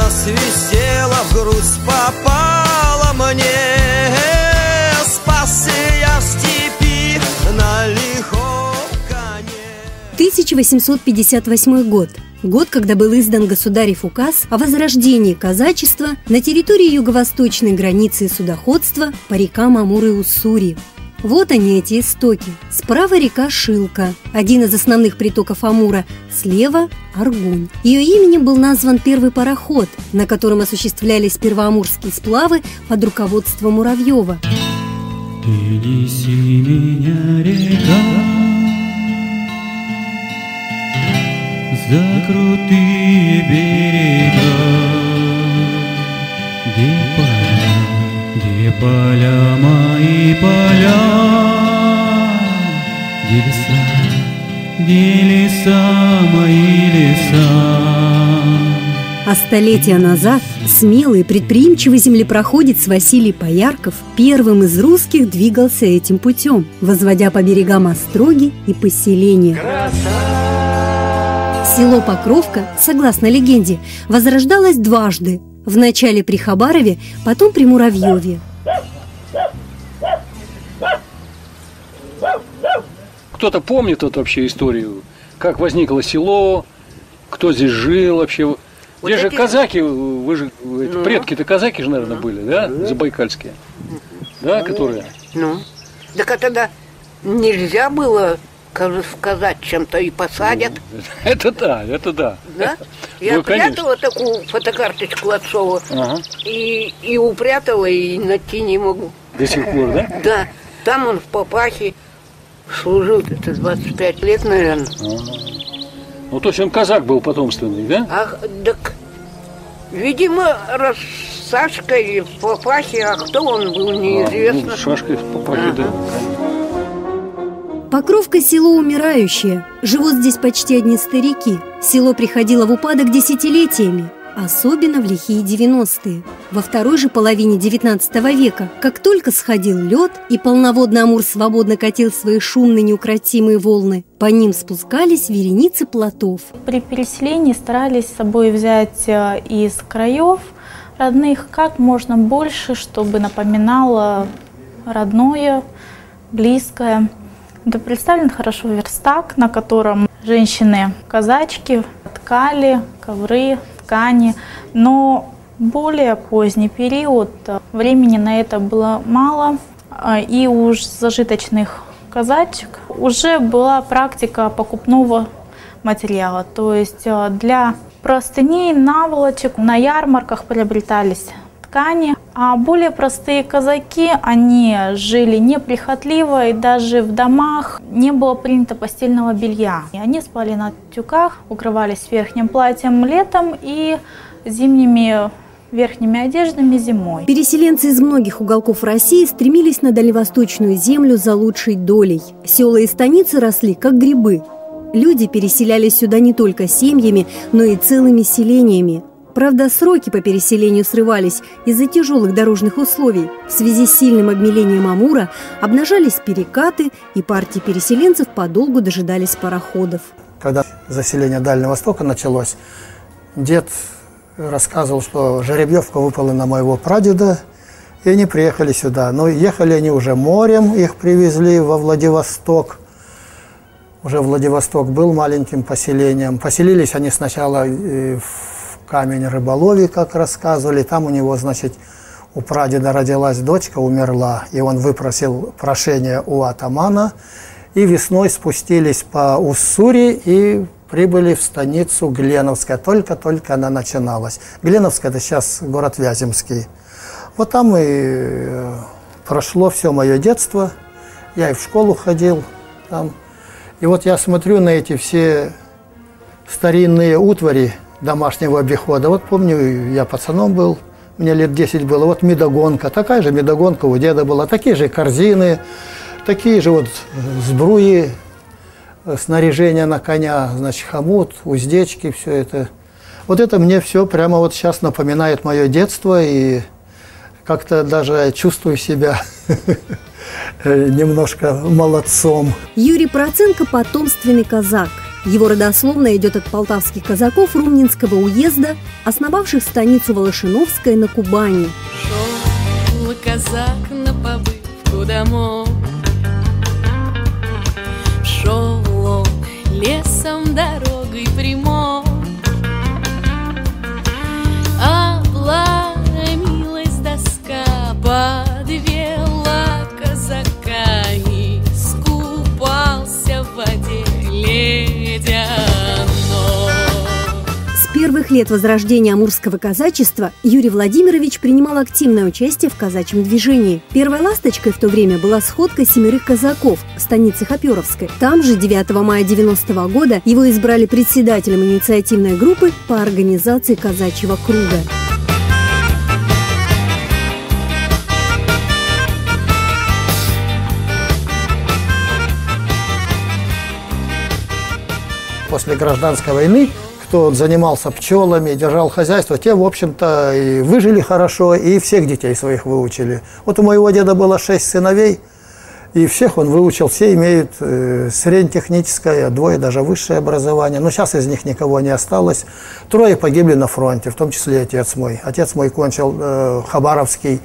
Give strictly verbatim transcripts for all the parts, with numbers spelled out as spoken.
засвистела, в грудь попала мне. Спасся я в степи на лихом коне. тысяча восемьсот пятьдесят восьмой год. Год, когда был издан государев указ о возрождении казачества на территории юго-восточной границы судоходства по рекам Амур и Уссури. Вот они, эти истоки. Справа река Шилка, один из основных притоков Амура, слева – Аргунь. Ее именем был назван первый пароход, на котором осуществлялись первоамурские сплавы под руководством Муравьева. Ты неси меня, река, за крутые берега, где поля, где поля, мои поля, где леса, где леса, мои леса. А столетия назад смелый и предприимчивый землепроходец Василий Поярков первым из русских двигался этим путем, возводя по берегам остроги и поселения. Село Покровка, согласно легенде, возрождалось дважды. Вначале при Хабарове, потом при Муравьеве. Кто-то помнит вот вообще историю, как возникло село, кто здесь жил вообще? Вот здесь эти... же казаки, вы же, ну, предки-то казаки же, наверное, ну, были, да, ну, забайкальские, да, ну, которые? Ну, так это да, нельзя было сказать чем-то и посадят. Это да, это да. Да? Я ну, прятала такую фотокарточку отцову, ага. и, и упрятала, и найти не могу. До сих пор, да? Да, там он в Папахе служил, это двадцать пять лет, наверное. Ага. Ну, то есть он казак был потомственный, да? Ах, так, видимо, раз с Сашкой в Папахе, а кто он был, неизвестно. А, ну, с Сашкой в Папахе, ага. Да. Покровка – село умирающее. Живут здесь почти одни старики. Село приходило в упадок десятилетиями, особенно в лихие девяностые. Во второй же половине девятнадцатого века, как только сходил лед и полноводный Амур свободно катил свои шумные неукротимые волны, по ним спускались вереницы плотов. При переселении старались с собой взять из краев родных как можно больше, чтобы напоминало родное, близкое. Это представлен хорошо верстак, на котором женщины-казачки ткали ковры, ткани, но в более поздний период времени на это было мало, и у зажиточных казачек уже была практика покупного материала, то есть для простыней, наволочек на ярмарках приобретались ткани, а более простые казаки, они жили неприхотливо, и даже в домах не было принято постельного белья. И они спали на тюках, укрывались верхним платьем летом и зимними верхними одеждами зимой. Переселенцы из многих уголков России стремились на дальневосточную землю за лучшей долей. Села и станицы росли, как грибы. Люди переселялись сюда не только семьями, но и целыми селениями. Правда, сроки по переселению срывались из-за тяжелых дорожных условий. В связи с сильным обмелением Амура обнажались перекаты, и партии переселенцев подолгу дожидались пароходов. Когда заселение Дальнего Востока началось, дед рассказывал, что жеребьевка выпала на моего прадеда, и они приехали сюда. Но ехали они уже морем, их привезли во Владивосток. Уже Владивосток был маленьким поселением. Поселились они сначала в Камень рыболовий, как рассказывали. Там у него, значит, у прадеда родилась дочка, умерла. И он выпросил прошение у атамана. И весной спустились по Уссури и прибыли в станицу Гленовская. Только-только она начиналась. Гленовская – это сейчас город Вяземский. Вот там и прошло все мое детство. Я и в школу ходил там. И вот я смотрю на эти все старинные утвари домашнего обихода. Вот помню, я пацаном был, мне лет десять было, вот медогонка, такая же медогонка у деда была, такие же корзины, такие же вот сбруи, снаряжение на коня, значит, хомут, уздечки, все это. Вот это мне все прямо вот сейчас напоминает мое детство, и как-то даже чувствую себя немножко молодцом. Юрий Проценко – потомственный казак. Его родословная идет от полтавских казаков Румнинского уезда, основавших станицу Волошиновская на Кубани. Шел казак на побывку домой, шел он лесом дорогой прямой, обломилась доска, подвела казака и скупался в воде ледяной. С первых лет возрождения амурского казачества Юрий Владимирович принимал активное участие в казачьем движении. Первой ласточкой в то время была сходка семерых казаков в станице Хоперовской. Там же девятого мая девяностого года его избрали председателем инициативной группы по организации казачьего круга. После гражданской войны, кто занимался пчелами, держал хозяйство, те, в общем-то, и выжили хорошо, и всех детей своих выучили. Вот у моего деда было шесть сыновей, и всех он выучил, все имеют э, среднетехническое, двое даже высшее образование. Но сейчас из них никого не осталось. Трое погибли на фронте, в том числе и отец мой. Отец мой кончил э, Хабаровский э,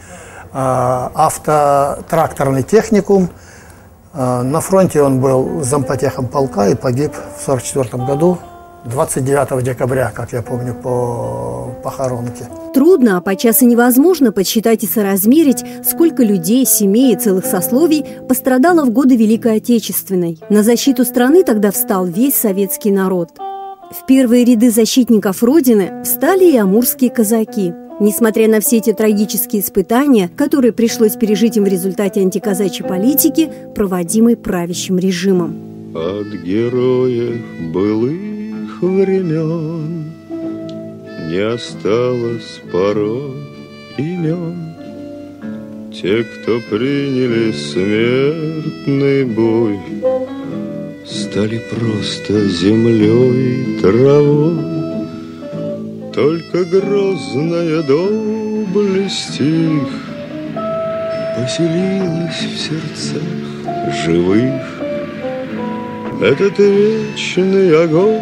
автотракторный техникум. На фронте он был зампотехом полка и погиб в сорок четвёртом году, двадцать девятого декабря, как я помню, по похоронке. Трудно, а подчас и невозможно подсчитать и соразмерить, сколько людей, семей и целых сословий пострадало в годы Великой Отечественной. На защиту страны тогда встал весь советский народ. В первые ряды защитников Родины встали и амурские казаки. Несмотря на все эти трагические испытания, которые пришлось пережить им в результате антиказачьей политики, проводимой правящим режимом. От героев былых времен не осталось порой имен. Те, кто приняли смертный бой, стали просто землей и травой. Только грозная доблесть их поселилась в сердцах живых. Этот вечный огонь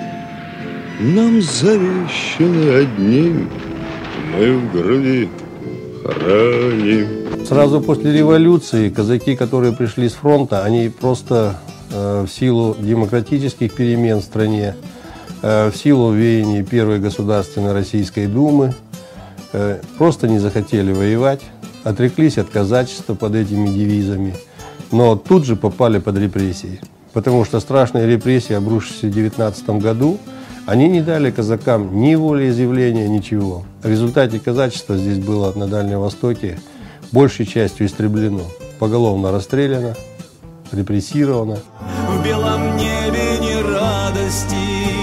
нам завещанный одним, мы в груди храним. Сразу после революции казаки, которые пришли с фронта, они просто э, в силу демократических перемен в стране, в силу веяний Первой Государственной Российской Думы просто не захотели воевать, отреклись от казачества под этими девизами, но тут же попали под репрессии. Потому что страшные репрессии, обрушившиеся в девятнадцатом году, они не дали казакам ни волеизъявления, ничего. В результате казачество здесь было на Дальнем Востоке большей частью истреблено, поголовно расстреляно, репрессировано. В белом небе ни радости,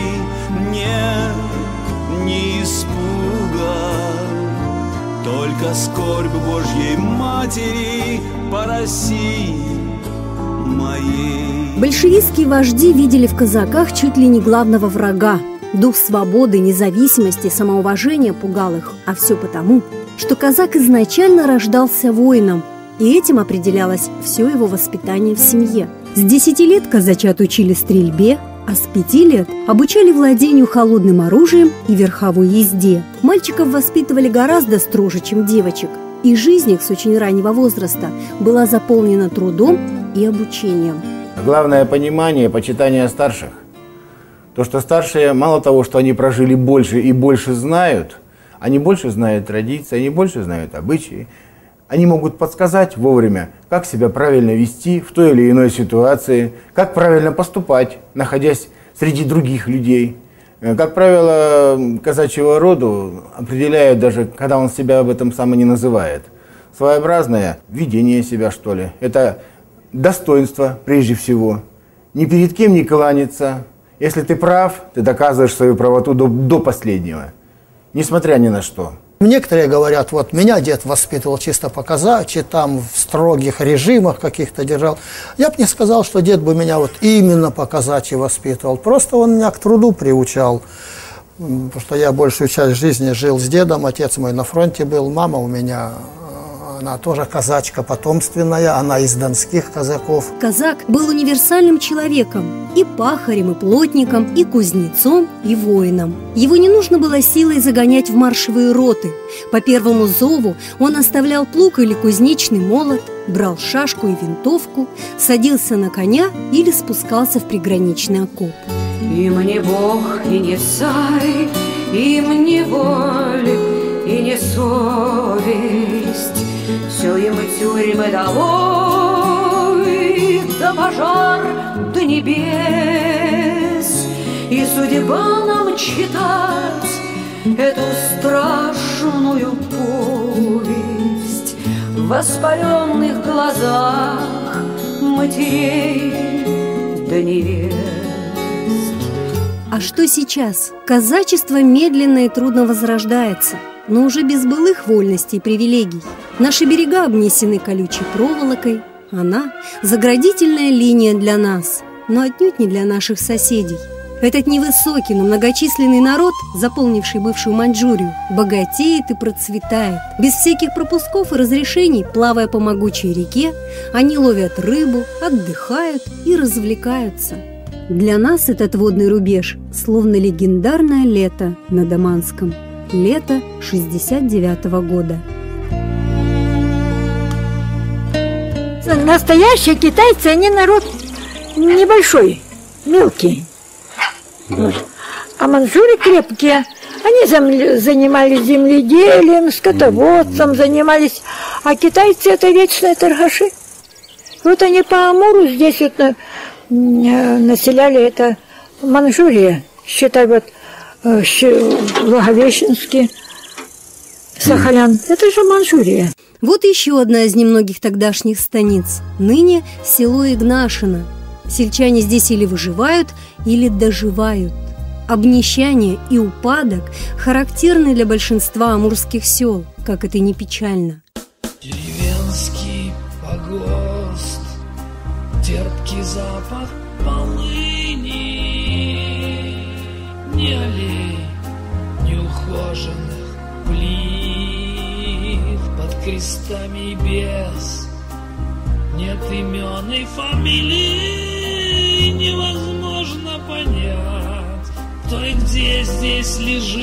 ни испуга, только скорбь Божьей Матери по России моей. Большевистские вожди видели в казаках чуть ли не главного врага. Дух свободы, независимости, самоуважения пугал их. А все потому, что казак изначально рождался воином, и этим определялось все его воспитание в семье. С десяти лет казачат учили стрельбе, а с пяти лет обучали владению холодным оружием и верховой езде. Мальчиков воспитывали гораздо строже, чем девочек, и жизнь их с очень раннего возраста была заполнена трудом и обучением. Главное понимание, почитание старших. То, что старшие, мало того, что они прожили больше и больше знают, они больше знают традиции, они больше знают обычаи. Они могут подсказать вовремя, как себя правильно вести в той или иной ситуации, как правильно поступать, находясь среди других людей. Как правило, казачьего роду определяют даже, когда он себя об этом сам и не называет. Своеобразное ведение себя, что ли. Это достоинство, прежде всего. Ни перед кем не кланяться. Если ты прав, ты доказываешь свою правоту до, до последнего, несмотря ни на что. Некоторые говорят, вот меня дед воспитывал чисто по-казачьи, там в строгих режимах каких-то держал. Я бы не сказал, что дед бы меня вот именно по-казачьи воспитывал. Просто он меня к труду приучал. Потому что я большую часть жизни жил с дедом, отец мой на фронте был, мама у меня Она тоже казачка потомственная, она из донских казаков. Казак был универсальным человеком, и пахарем, и плотником, и кузнецом, и воином. Его не нужно было силой загонять в маршевые роты. По первому зову он оставлял плуг или кузнечный молот, брал шашку и винтовку, садился на коня или спускался в приграничный окоп. Им не Бог, и не царь, им не воля, и не совесть, все им и тюрьмы долой, да пожар до небес, и судьба нам читать эту страшную повесть в воспаленных глазах матерей да невест. А что сейчас? Казачество медленно и трудно возрождается, но уже без былых вольностей и привилегий. Наши берега обнесены колючей проволокой. Она – заградительная линия для нас, но отнюдь не для наших соседей. Этот невысокий, но многочисленный народ, заполнивший бывшую Маньчжурию, богатеет и процветает. Без всяких пропусков и разрешений, плавая по могучей реке, они ловят рыбу, отдыхают и развлекаются. Для нас этот водный рубеж словно легендарное лето на Даманском. Лето шестьдесят девятого года. Настоящие китайцы, они народ небольшой, мелкий. Вот. А маньчжуры крепкие. Они зам... занимались земледелием, скотоводством занимались. А китайцы — это вечные торгаши. Вот они по Амуру здесь вот на... населяли это Маньчжурия. Считай, вот Благовещенский, Сахалин. Это же Маньчжурия. Вот еще одна из немногих тогдашних станиц. Ныне село Игнашино. Сельчане здесь или выживают, или доживают. Обнищание и упадок характерны для большинства амурских сел, как это ни печально. Деревенский погост, терпкий запах полыни, ни аллей, ни ухоженных плит под крестами и без, нет имен и фамилий, невозможно понять, кто и где здесь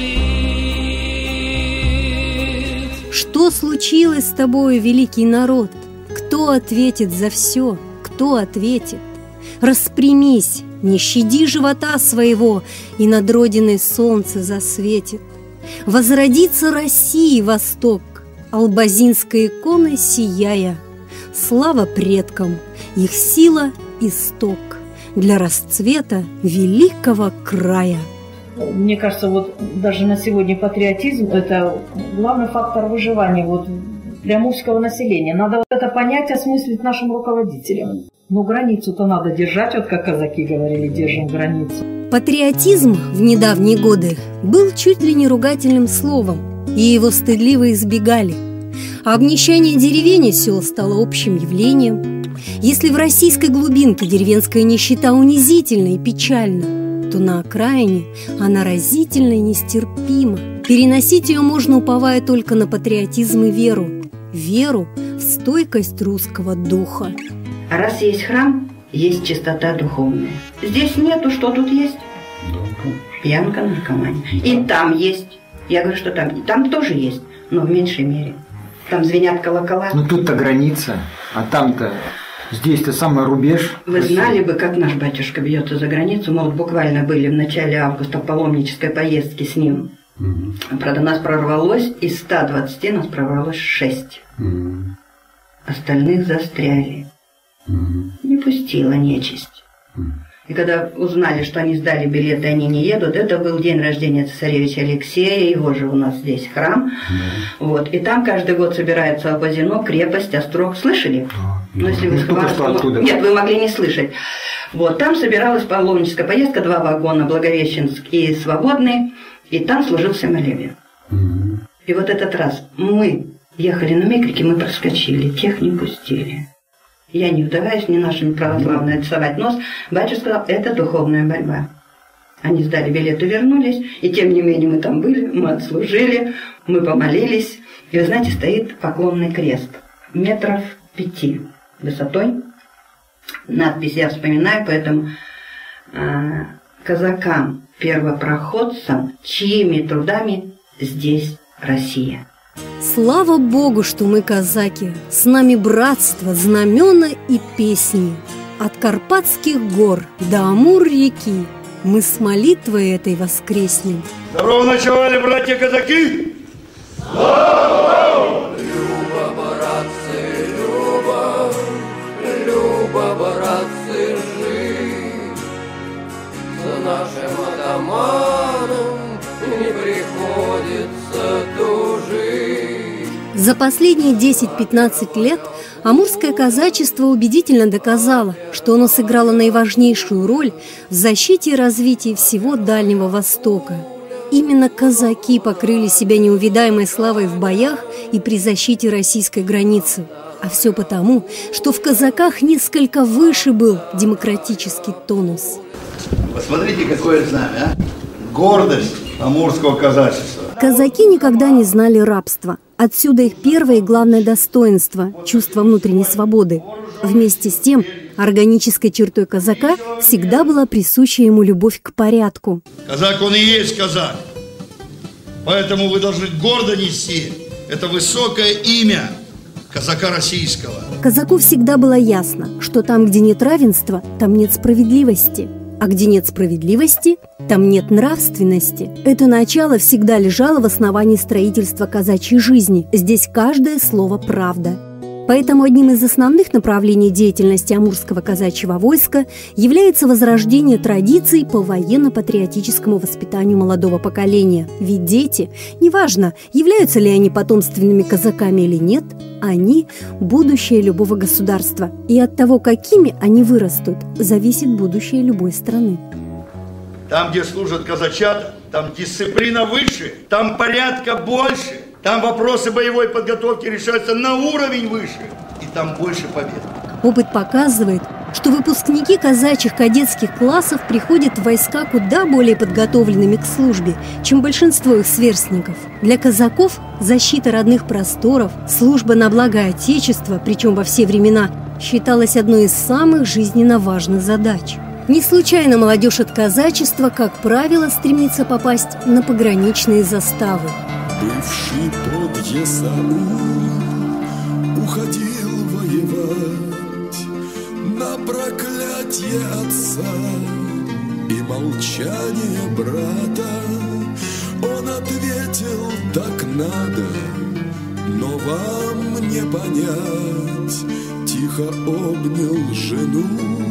лежит. Что случилось с тобою, великий народ? Кто ответит за все? Кто ответит? Распрямись, не щади живота своего, и над родиной солнце засветит. Возродится России восток, албазинской иконой сияя. Слава предкам, их сила – исток для расцвета великого края. Мне кажется, вот даже на сегодня патриотизм – это главный фактор выживания вот для амурского населения. Надо вот это понять, осмыслить нашим руководителям. Но границу-то надо держать, вот как казаки говорили, держим границу. Патриотизм в недавние годы был чуть ли не ругательным словом, и его стыдливо избегали. А обнищание деревень и сел стало общим явлением. Если в российской глубинке деревенская нищета унизительна и печальна, то на окраине она разительно и нестерпима. Переносить ее можно, уповая только на патриотизм и веру. Веру в стойкость русского духа. А раз есть храм, есть чистота духовная. Здесь нету, что тут есть? Пьянка, наркомания. И там есть. Я говорю, что там. Там тоже есть, но в меньшей мере. Там звенят колокола. Ну тут-то граница, а там-то, здесь-то самый рубеж. Вы знали бы, как наш батюшка бьется за границу. Мы вот буквально были в начале августа в паломнической поездке с ним. Mm-hmm. Правда, нас прорвалось, из ста двадцати нас прорвалось шесть. Mm-hmm. Остальных застряли. Mm-hmm. Не пустила нечисть. Mm-hmm. И когда узнали, что они сдали билеты, они не едут, это был день рождения цесаревича Алексея, его же у нас здесь храм. Mm-hmm. Вот. И там каждый год собирается Абазино, крепость, острог. Слышали? Oh, ну, если вы схватили... Нет, вы могли не слышать. Вот. Там собиралась паломническая поездка, два вагона, Благовещенск и Свободный, и там служился молебен. Mm-hmm. И вот этот раз мы ехали на Микрике, мы проскочили, тех не пустили. Я не вдаваюсь ни нашими православными отсовать нос. Батюшка сказал, это духовная борьба. Они сдали билеты, вернулись, и тем не менее мы там были, мы отслужили, мы помолились. И вы знаете, стоит поклонный крест. метров пяти высотой. Надпись я вспоминаю, поэтому э, казакам, первопроходцам, чьими трудами здесь Россия. Слава Богу, что мы казаки, с нами братство, знамена и песни. От Карпатских гор до Амур-реки мы с молитвой этой воскреснем. Здорово ночевали, братья-казаки! Слава! Люба, братцы, Люба, Люба, братцы, жить. За нашим атаманом не приходится тужить. За последние десять-пятнадцать лет амурское казачество убедительно доказало, что оно сыграло наиважнейшую роль в защите и развитии всего Дальнего Востока. Именно казаки покрыли себя неувидаемой славой в боях и при защите российской границы. А все потому, что в казаках несколько выше был демократический тонус. Посмотрите, какое знамя, а? Гордость амурского казачества. Казаки никогда не знали рабства. Отсюда их первое и главное достоинство – чувство внутренней свободы. Вместе с тем, органической чертой казака всегда была присуща ему любовь к порядку. Казак, он и есть казак. Поэтому вы должны гордо нести это высокое имя казака российского. Казаку всегда было ясно, что там, где нет равенства, там нет справедливости. А где нет справедливости, там нет нравственности. Это начало всегда лежало в основании строительства казачьей жизни. Здесь каждое слово правда. Поэтому одним из основных направлений деятельности амурского казачьего войска является возрождение традиций по военно-патриотическому воспитанию молодого поколения. Ведь дети, неважно, являются ли они потомственными казаками или нет, они – будущее любого государства. И от того, какими они вырастут, зависит будущее любой страны. Там, где служат казачата, там дисциплина выше, там порядка больше. Там вопросы боевой подготовки решаются на уровень выше, и там больше побед. Опыт показывает, что выпускники казачьих кадетских классов приходят в войска куда более подготовленными к службе, чем большинство их сверстников. Для казаков защита родных просторов, служба на благо Отечества, причем во все времена, считалась одной из самых жизненно важных задач. Не случайно молодежь от казачества, как правило, стремится попасть на пограничные заставы. Бывший подъезд уходил воевать на проклятие отца и молчание брата. Он ответил: так надо, но вам не понять. Тихо обнял жену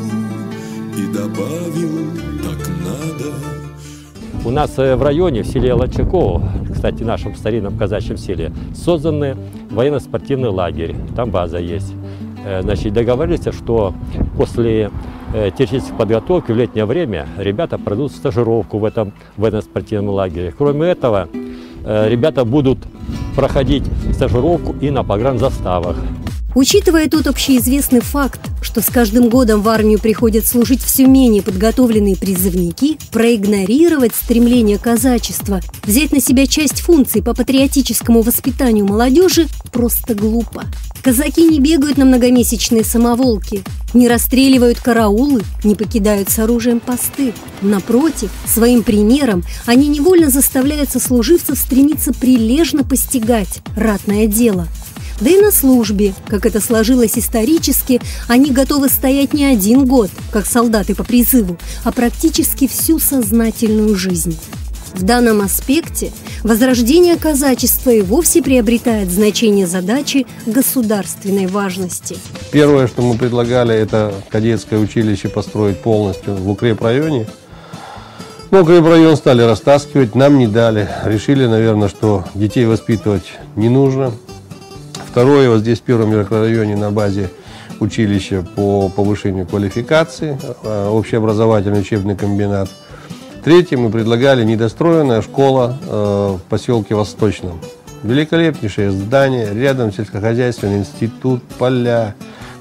и добавил: так надо. У нас в районе, в селе Лачаково, кстати, в нашем старинном казачьем селе, созданный военно-спортивный лагерь, там база есть. Значит, договорились, что после технической подготовки в летнее время ребята пройдут стажировку в этом военно-спортивном лагере. Кроме этого, ребята будут проходить стажировку и на погранзаставах. Учитывая тот общеизвестный факт, что с каждым годом в армию приходят служить все менее подготовленные призывники, проигнорировать стремление казачества, взять на себя часть функций по патриотическому воспитанию молодежи просто глупо. Казаки не бегают на многомесячные самоволки, не расстреливают караулы, не покидают с оружием посты. Напротив, своим примером они невольно заставляют сослуживцев стремиться прилежно постигать ратное дело. Да и на службе, как это сложилось исторически, они готовы стоять не один год, как солдаты по призыву, а практически всю сознательную жизнь. В данном аспекте возрождение казачества и вовсе приобретает значение задачи государственной важности. Первое, что мы предлагали, это кадетское училище построить полностью в укрепрайоне. Но укрепрайон стали растаскивать, нам не дали. Решили, наверное, что детей воспитывать не нужно. Второе, вот здесь в первом микрорайоне на базе училища по повышению квалификации, общеобразовательный учебный комбинат. Третье, мы предлагали недостроенная школа в поселке Восточном. Великолепнейшее здание, рядом сельскохозяйственный институт, поля,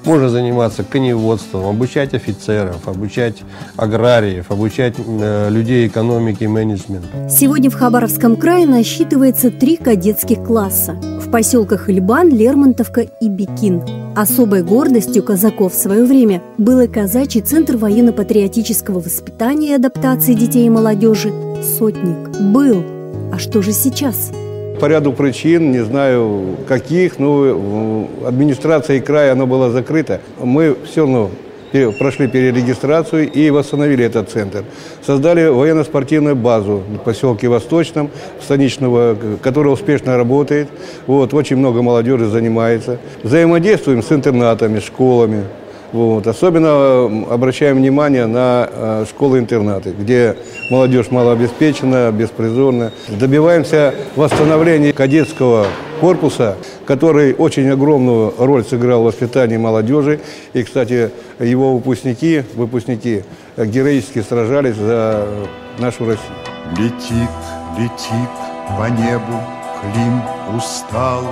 Можно заниматься коневодством, обучать офицеров, обучать аграриев, обучать э, людей экономики и менеджмента. Сегодня в Хабаровском крае насчитывается три кадетских класса. В поселках Ильбан, Лермонтовка и Бекин. Особой гордостью казаков в свое время был и казачий центр военно-патриотического воспитания и адаптации детей и молодежи «Сотник». Был. А что же сейчас? По ряду причин, не знаю каких, но администрацией края оно было закрыто. Мы все равно прошли перерегистрацию и восстановили этот центр. Создали военно-спортивную базу в поселке Восточном, станичного, которая успешно работает. Вот, очень много молодежи занимается. Взаимодействуем с интернатами, школами. Вот. Особенно обращаем внимание на э, школы-интернаты, где молодежь малообеспечена, беспризорна. Добиваемся восстановления кадетского корпуса, который очень огромную роль сыграл в воспитании молодежи. И, кстати, его выпускники, выпускники героически сражались за нашу Россию. Летит, летит по небу Клим усталый,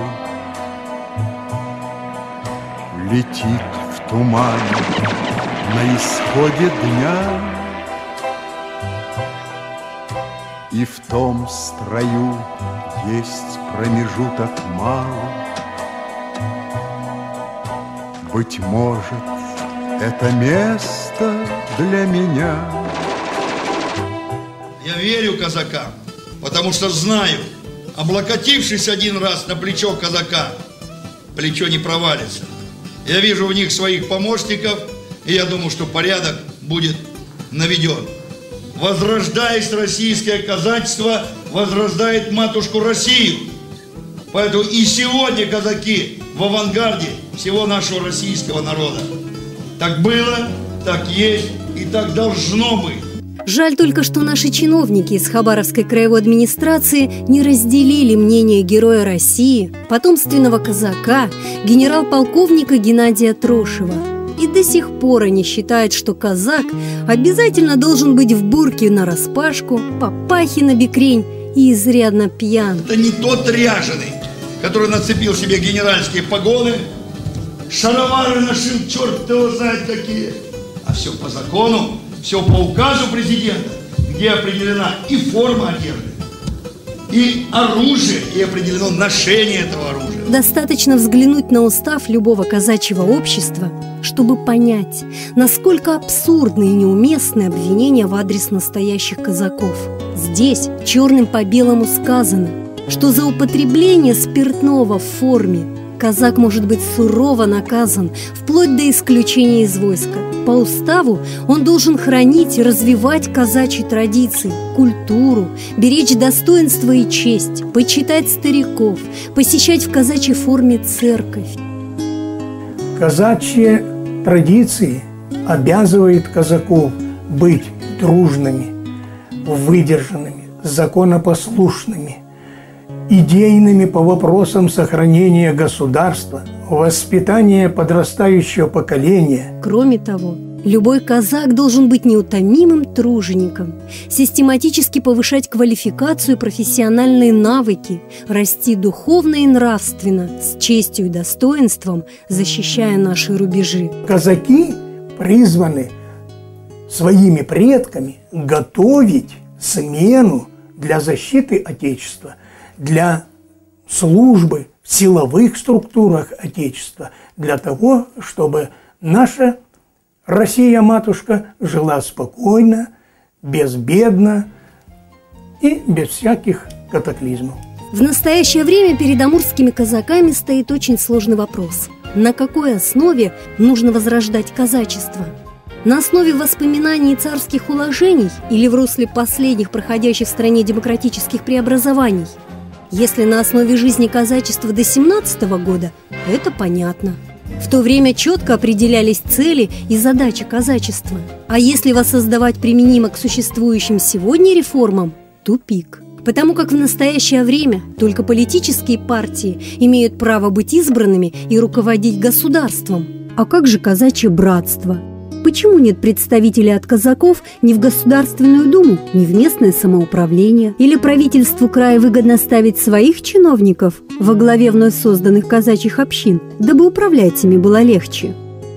летит в тумане на исходе дня, и в том строю есть промежуток малый. Быть может, это место для меня. Я верю казакам, потому что знаю, облокотившись один раз на плечо казака, плечо не провалится. Я вижу в них своих помощников, и я думаю, что порядок будет наведен. Возрождаясь, российское казачество возрождает матушку Россию. Поэтому и сегодня казаки в авангарде всего нашего российского народа. Так было, так есть и так должно быть. Жаль только, что наши чиновники из Хабаровской краевой администрации не разделили мнение героя России, потомственного казака, генерал-полковника Геннадия Трошева. И до сих пор они считают, что казак обязательно должен быть в бурке нараспашку, папахе на бекрень и изрядно пьян. Это не тот ряженый, который нацепил себе генеральские погоны, шаровары нашил, черт его знает какие, а все по закону. Все по указу президента, где определена и форма одежды, и оружие, и определено ношение этого оружия. Достаточно взглянуть на устав любого казачьего общества, чтобы понять, насколько абсурдны и неуместны обвинения в адрес настоящих казаков. Здесь черным по белому сказано, что за употребление спиртного в форме казак может быть сурово наказан, вплоть до исключения из войска. По уставу он должен хранить и развивать казачьи традиции, культуру, беречь достоинство и честь, почитать стариков, посещать в казачьей форме церковь. Казачьи традиции обязывают казаков быть дружными, выдержанными, законопослушными, идейными по вопросам сохранения государства, воспитания подрастающего поколения. Кроме того, любой казак должен быть неутомимым тружеником, систематически повышать квалификацию и профессиональные навыки, расти духовно и нравственно, с честью и достоинством, защищая наши рубежи. Казаки призваны своими предками готовить смену для защиты Отечества, для службы в силовых структурах Отечества, для того, чтобы наша Россия-матушка жила спокойно, безбедно и без всяких катаклизмов. В настоящее время перед амурскими казаками стоит очень сложный вопрос. На какой основе нужно возрождать казачество? На основе воспоминаний царских уложений или в русле последних проходящих в стране демократических преобразований? Если на основе жизни казачества до семнадцатого года, это понятно. В то время четко определялись цели и задачи казачества. А если воссоздавать применимо к существующим сегодня реформам – тупик. Потому как в настоящее время только политические партии имеют право быть избранными и руководить государством. А как же казачье братство? Почему нет представителей от казаков ни в Государственную Думу, ни в местное самоуправление? Или правительству края выгодно ставить своих чиновников во главе вновь созданных казачьих общин, дабы управлять ими было легче?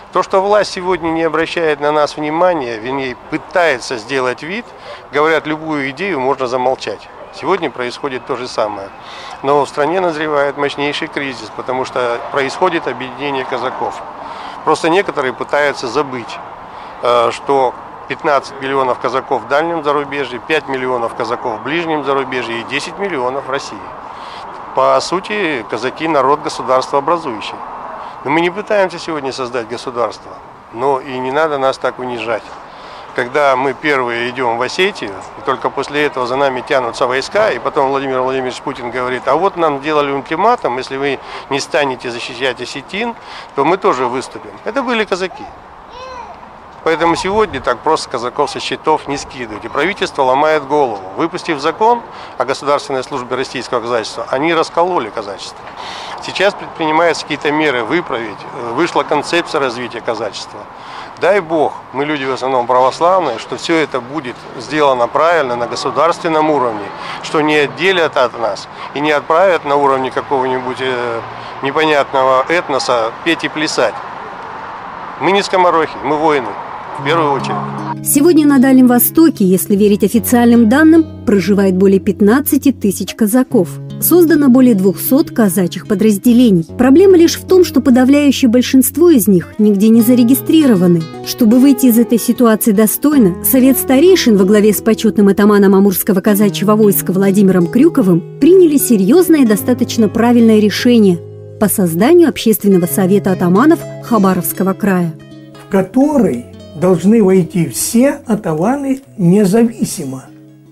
То, что власть сегодня не обращает на нас внимания, вернее, пытается сделать вид, говорят, любую идею можно замолчать. Сегодня происходит то же самое. Но в стране назревает мощнейший кризис, потому что происходит объединение казаков. Просто некоторые пытаются забыть, что пятнадцать миллионов казаков в дальнем зарубежье, пять миллионов казаков в ближнем зарубежье и десять миллионов в России. По сути, казаки – народ государствообразующий. Но мы не пытаемся сегодня создать государство, но и не надо нас так унижать. Когда мы первые идем в Осетию, и только после этого за нами тянутся войска, и потом Владимир Владимирович Путин говорит, а вот нам делали ультиматум, если вы не станете защищать осетин, то мы тоже выступим. Это были казаки. Поэтому сегодня так просто казаков со счетов не скидывать. И правительство ломает голову. Выпустив закон о государственной службе российского казачества, они раскололи казачество. Сейчас предпринимаются какие-то меры выправить. Вышла концепция развития казачества. Дай Бог, мы люди в основном православные, что все это будет сделано правильно на государственном уровне, что не отделят от нас и не отправят на уровне какого-нибудь э, непонятного этноса петь и плясать. Мы не скоморохи, мы воины. В первую очередь. Сегодня на Дальнем Востоке, если верить официальным данным, проживает более пятнадцати тысяч казаков. Создано более двухсот казачьих подразделений. Проблема лишь в том, что подавляющее большинство из них нигде не зарегистрированы. Чтобы выйти из этой ситуации достойно, Совет старейшин во главе с почетным атаманом Амурского казачьего войска Владимиром Крюковым приняли серьезное и достаточно правильное решение по созданию Общественного совета атаманов Хабаровского края, в который должны войти все атаманы независимо.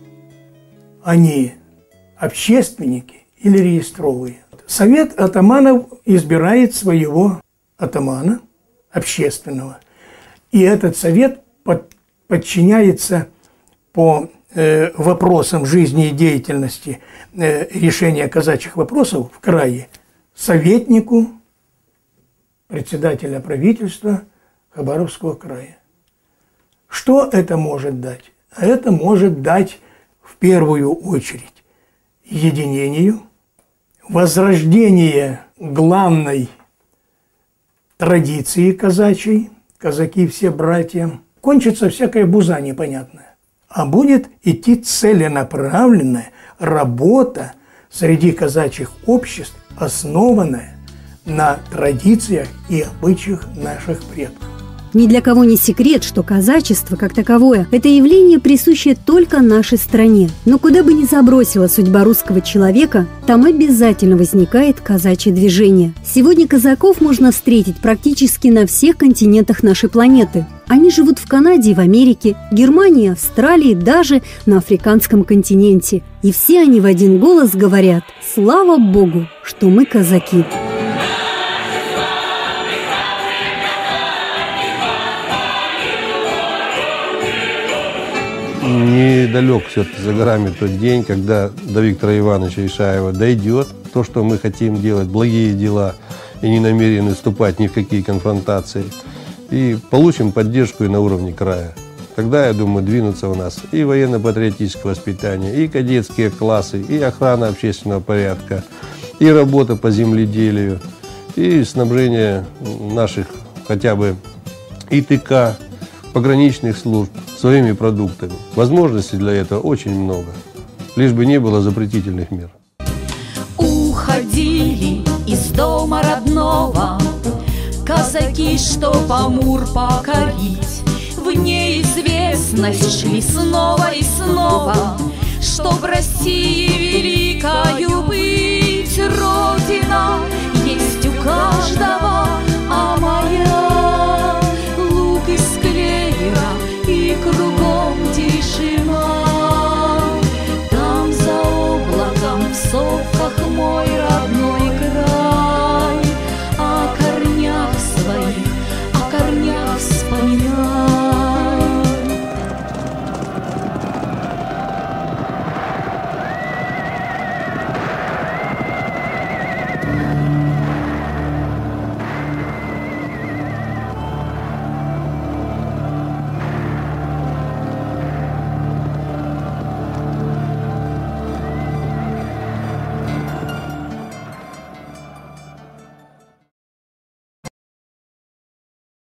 Они общественники или реестровые. Совет атаманов избирает своего атамана общественного. И этот совет под, подчиняется по э, вопросам жизни и деятельности э, решения казачьих вопросов в крае советнику председателя правительства Хабаровского края. Что это может дать? А это может дать в первую очередь единению, возрождение главной традиции казачьей, казаки все братья. Кончится всякая буза непонятная, а будет идти целенаправленная работа среди казачьих обществ, основанная на традициях и обычаях наших предков. Ни для кого не секрет, что казачество, как таковое, это явление, присущее только нашей стране. Но куда бы ни забросила судьба русского человека, там обязательно возникает казачье движение. Сегодня казаков можно встретить практически на всех континентах нашей планеты. Они живут в Канаде и в Америке, Германии, Австралии, даже на африканском континенте. И все они в один голос говорят: «Слава Богу, что мы казаки». Недалек все-таки за горами тот день, когда до Виктора Ивановича Ишаева дойдет то, что мы хотим делать, благие дела, и не намерены вступать ни в какие конфронтации, и получим поддержку и на уровне края. Тогда, я думаю, двинутся у нас и военно-патриотическое воспитание, и кадетские классы, и охрана общественного порядка, и работа по земледелию, и снабжение наших хотя бы И Т К, пограничных служб своими продуктами. Возможностей для этого очень много, лишь бы не было запретительных мер. Уходили из дома родного казаки, чтоб Амур покорить. В неизвестность шли снова и снова, чтоб России великою быть. Родина есть у каждого